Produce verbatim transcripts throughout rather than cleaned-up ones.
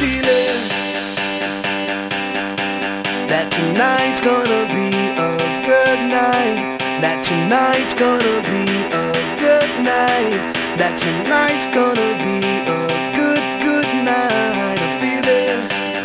feeling that tonight's gonna be a good night. That tonight's gonna be a good night. That tonight's gonna be a good, good night. A feeling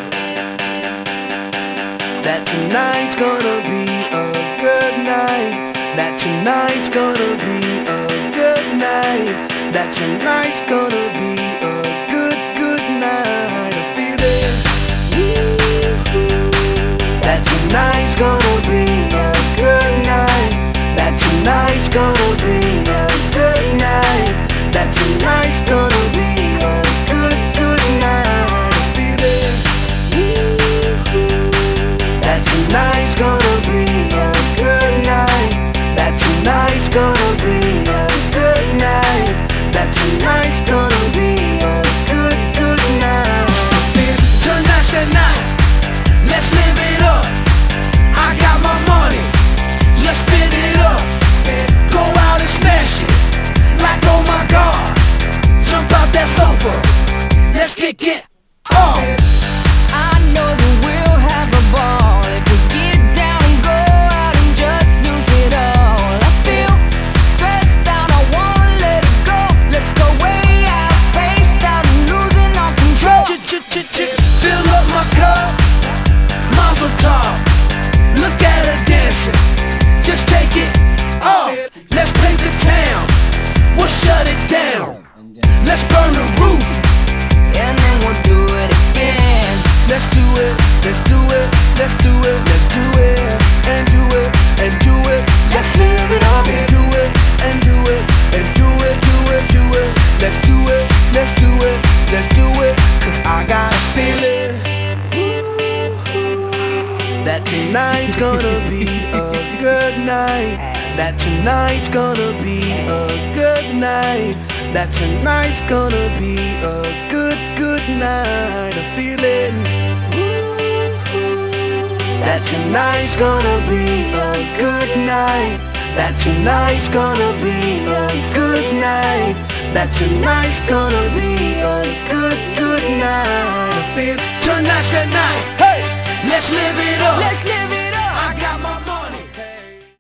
that tonight's gonna be a good night. That tonight's gonna be a good night. That tonight's gonna be a good, good night. A feeling that tonight's gonna be a good night. That tonight's gonna be a good night. That tonight's gonna be a good, good night. A feeling that tonight's gonna be a good night. That tonight's gonna be a good night. That tonight's gonna be a good, good night. Tonight's the night. Let's live it up. I got my money. Let's spin it up. Go out and smash it. Like oh my God. Jump out that sofa. Let's kick it off. I know that we'll have a ball if we get down and go out and just lose it all. I feel stressed out, I wanna let it go. Let's go way out, spaced out and losing all control. Fill up my cup, Mazel tov. Look at her dancing, just take it off. Let's paint the town, we'll shut it down. Let's burn the roof, And then we'll do it again. let's do it, let's do it, let's do it, let's do it, and do it, and do it. Let's live it up and do it, and do it, and do it, do it, do it. Let's do it, let's do it, let's do it. Cause I got a feeling that tonight's gonna be a good night. That tonight's gonna be a good night. That tonight's gonna be a good, good night. A feeling that tonight's gonna be a good night. That tonight's gonna be a good night. That tonight's gonna be a good, good night. I feel tonight's the night. Hey, let's live